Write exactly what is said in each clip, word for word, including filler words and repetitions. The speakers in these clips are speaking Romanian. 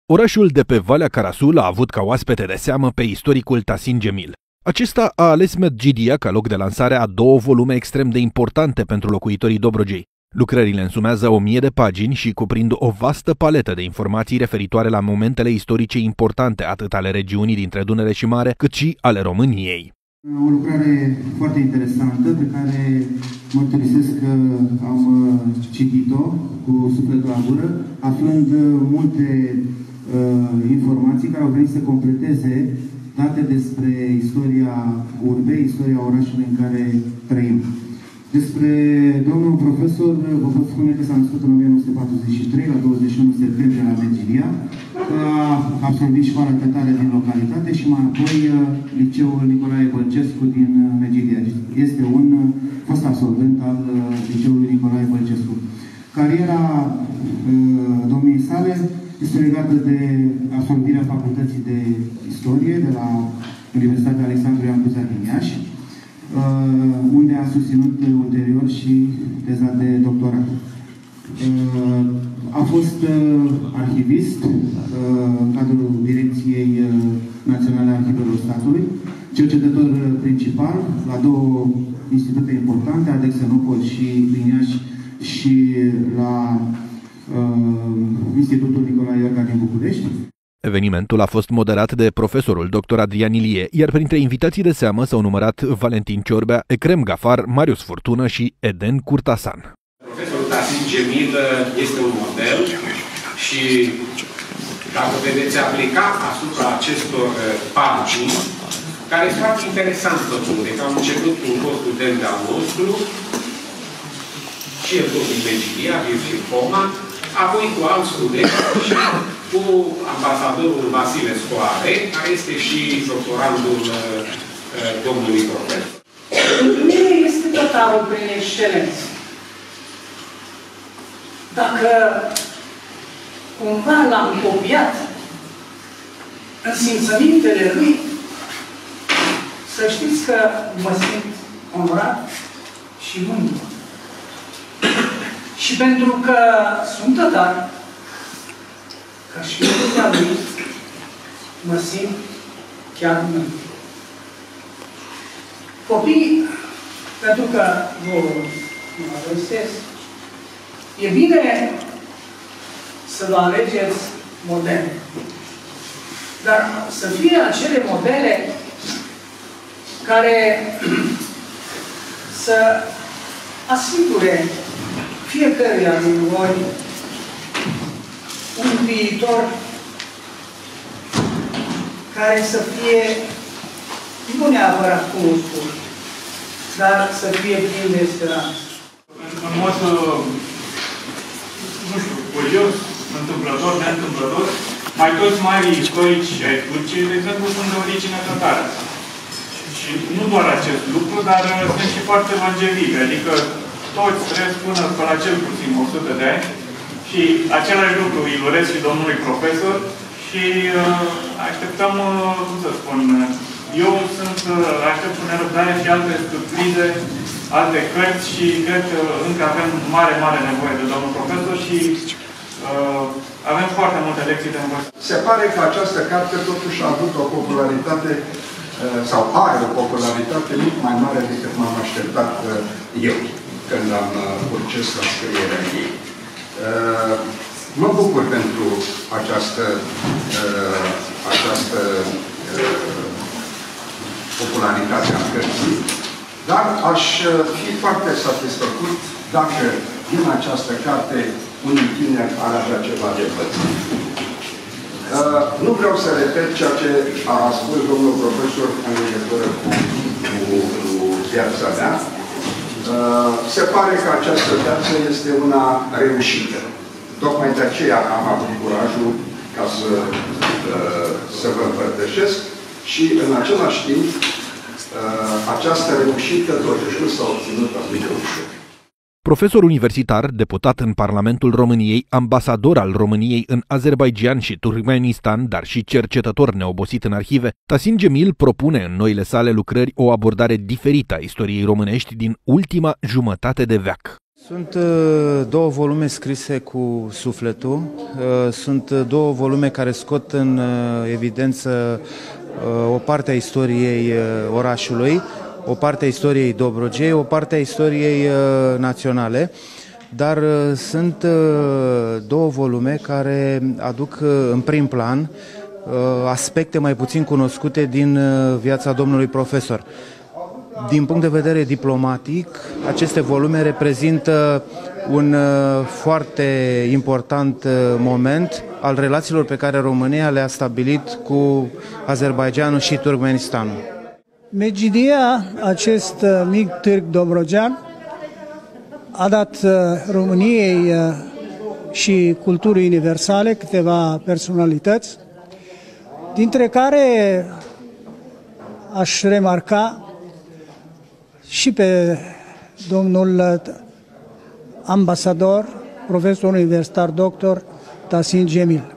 Orașul de pe Valea Carasul a avut ca oaspete de seamă pe istoricul Tasin Gemil. Acesta a ales Medgidia ca loc de lansare a două volume extrem de importante pentru locuitorii Dobrogei. Lucrările însumează o mie de pagini și cuprind o vastă paletă de informații referitoare la momentele istorice importante atât ale regiunii dintre Dunăre și Mare, cât și ale României. O lucrare foarte interesantă pe care mărturisesc că am citit-o cu sufletul la gură, aflând multe uh, informații care au venit să completeze date despre istoria urbei, istoria orașului în care trăim. Despre domnul profesor, vă pot spune că s-a născut în o mie nouă sute patruzeci și trei, la douăzeci și unu septembrie, la Medgidia, a absolvit școala tătare din localitate și mai apoi liceul Nicolae Bălcescu din Medgidia. Este un fost absolvent al liceului Nicolae Bălcescu. Cariera domniei sale este legată de absolvirea facultății de istorie de la Universitatea Alexandru Ioan Cuza din Iași, unde a susținut ulterior și teza de doctorat. A fost arhivist în cadrul Direcției Naționale a Arhivelor Statului, cercetător principal la două institute importante, Adexenopol și din Iași, și la Institutul Nicolae Iorga din București. Evenimentul a fost moderat de profesorul doctor Adrian Ilie, iar printre invitații de seamă s-au numărat Valentin Ciorbea, Ekrem Gafar, Marius Furtună și Eden Curtasan. Profesorul Tasin Gemil este un model și dacă vedeți aplica asupra acestor pagini, care sunt foarte interesant totul, de că am început cu un fost student de-al nostru, și el tot din Medgidia, Viu și Coma, apoi cu alți studenți și cu ambasadorul Vasile Scoare, care este și doctorandul uh, domnului profesor. Mine este tătarul prin excelență. Dacă cumva l-am copiat în simțămintele lui, să știți că mă simt onorat și mândru. Și pentru că sunt tătar, ca și lumea lui, mă simt chiar mândru. Copii, pentru că vă mă adresez, e bine să vă alegeți modele. Dar să fie acele modele care să asigure fiecăruia din voi un viitor care să fie nu neapărat cunoscut, dar să fie plin de speranță. În mod, nu știu, curios, întâmplător, neîntâmplător, mai toți mari istorici ai Turciei, de exemplu, sunt de origine tătară. Și nu doar acest lucru, dar sunt și foarte longevivi, adică toți trăiesc până pe la cel puțin o sută de ani și același lucru îi urez și domnului profesor și uh, așteptăm, uh, cum să spun, eu sunt, uh, aștept cu nerăbdare și alte surprize, alte cărți și cred că încă avem mare, mare nevoie de domnul profesor și uh, avem foarte multe lecții de învățat. Se pare că această carte totuși a avut o popularitate uh, sau are o popularitate mult mai mare decât m-am așteptat uh, eu când am proces la scrierea ei. Uh, mă bucur pentru această, uh, această uh, popularitate a cărții, dar aș fi foarte satisfăcut dacă din această carte unii tineri ar avea ceva de învățat. Uh, nu vreau să repet ceea ce a spus domnul profesor în legătură cu, cu, cu viața mea. Uh, se pare că această viață este una reușită. Tocmai de aceea am avut curajul ca să, uh, să vă împărtășesc și în același timp uh, această reușită totuși nu s-a obținut atât de ușor. Profesor universitar, deputat în Parlamentul României, ambasador al României în Azerbaidjan și Turkmenistan, dar și cercetător neobosit în arhive, Tasin Gemil propune în noile sale lucrări o abordare diferită a istoriei românești din ultima jumătate de veac. Sunt două volume scrise cu sufletul, sunt două volume care scot în evidență o parte a istoriei orașului, o parte a istoriei Dobrogei, o parte a istoriei naționale, dar sunt două volume care aduc în prim plan aspecte mai puțin cunoscute din viața domnului profesor. Din punct de vedere diplomatic, aceste volume reprezintă un foarte important moment al relațiilor pe care România le-a stabilit cu Azerbaidjanul și Turkmenistanul. Medgidia, acest mic târg dobrogean, a dat României și culturii universale câteva personalități, dintre care aș remarca și pe domnul ambasador, profesor universitar doctor Tahsin Cemil,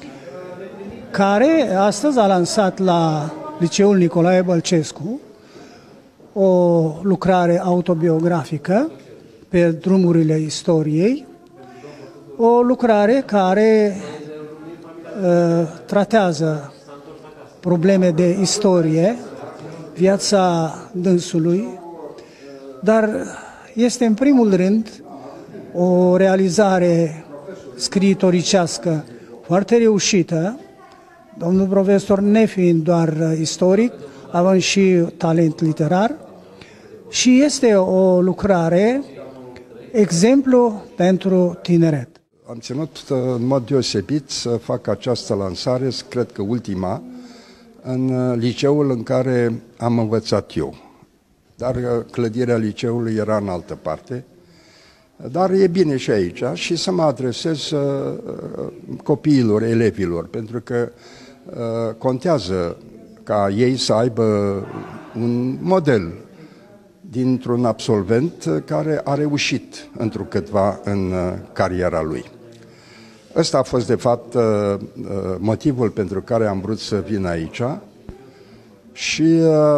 care astăzi a lansat la Liceul Nicolae Bălcescu o lucrare autobiografică pe drumurile istoriei, o lucrare care uh, tratează probleme de istorie, viața dânsului, dar este în primul rând o realizare scriitoricească foarte reușită, domnul profesor nefiind doar istoric, având și talent literar, și este o lucrare exemplu pentru tineret. Am ținut în mod deosebit să fac această lansare, cred că ultima, în liceul în care am învățat eu. Dar clădirea liceului era în altă parte. Dar e bine și aici și să mă adresez copiilor, elevilor, pentru că contează ca ei să aibă un model dintr-un absolvent care a reușit întrucâtva în cariera lui. Ăsta a fost, de fapt, motivul pentru care am vrut să vin aici și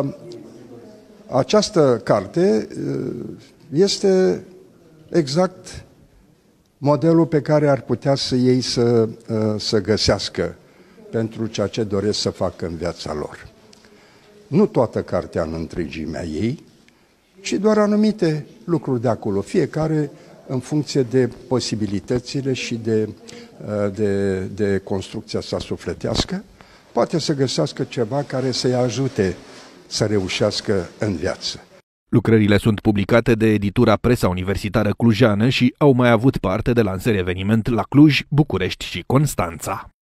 această carte este exact modelul pe care ar putea să ei să, să găsească pentru ceea ce doresc să facă în viața lor. Nu toată cartea în întregimea ei, ci doar anumite lucruri de acolo, fiecare în funcție de posibilitățile și de, de, de construcția sa sufletească, poate să găsească ceva care să-i ajute să reușească în viață. Lucrările sunt publicate de editura Presa Universitară Clujană și au mai avut parte de lansări eveniment la Cluj, București și Constanța.